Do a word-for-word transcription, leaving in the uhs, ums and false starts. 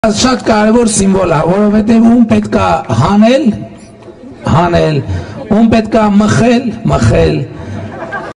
Շատ կարևոր սիմվոլ է, որովհետև ում պետք է հանել, հանել, ում պետք է մխել, մխել,